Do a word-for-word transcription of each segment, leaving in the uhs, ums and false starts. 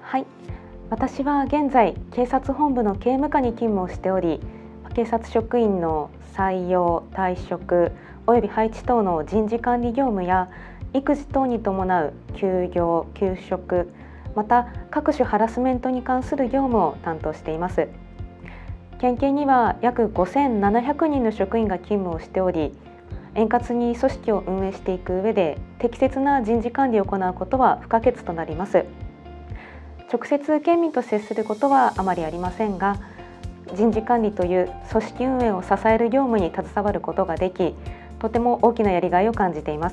はい、私は現在警察本部の警務課に勤務をしており、警察職員の採用、退職および配置等の人事管理業務や育児等に伴う休業・休職、また各種ハラスメントに関する業務を担当しています。県警には約ごせんななひゃくにんの職員が勤務をしており、円滑に組織を運営していく上で適切な人事管理を行うことは不可欠となります。直接県民と接することはあまりありませんが、人事管理という組織運営を支える業務に携わることができ、とても大きなやりがいを感じています。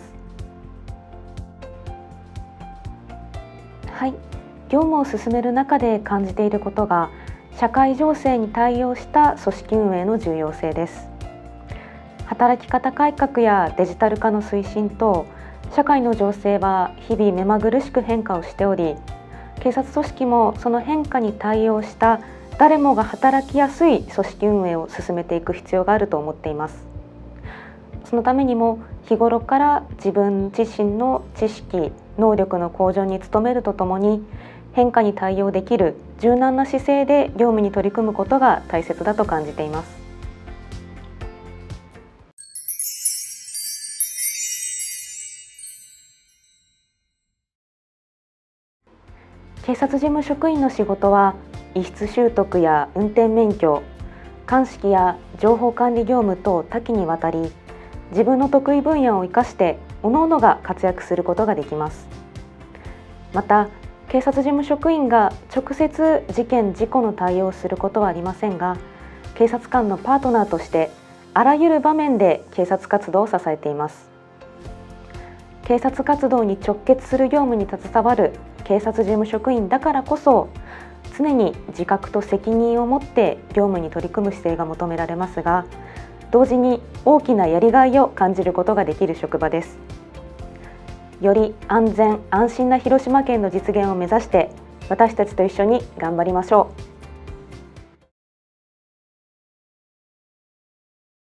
はい、業務を進める中で感じていることが、社会情勢に対応した組織運営の重要性です。働き方改革やデジタル化の推進等、社会の情勢は日々目まぐるしく変化をしており、警察組織もその変化に対応した誰もが働きやすい組織運営を進めていく必要があると思っています。そのためにも日頃から自分自身の知識・能力の向上に努めるとともに、変化に対応できる柔軟な姿勢で業務に取り組むことが大切だと感じています。警察事務職員の仕事は、遺失習得や運転免許、鑑識や情報管理業務等多岐にわたり、自分の得意分野を生かして各々が活躍することができます。また、警察事務職員が直接事件・事故の対応をすることはありませんが、警察官のパートナーとしてあらゆる場面で警察活動を支えています。警察活動に直結する業務に携わる警察事務職員だからこそ、常に自覚と責任を持って業務に取り組む姿勢が求められますが、同時に大きなやりがいを感じることができる職場です。より安全・安心な広島県の実現を目指して、私たちと一緒に頑張りましょう。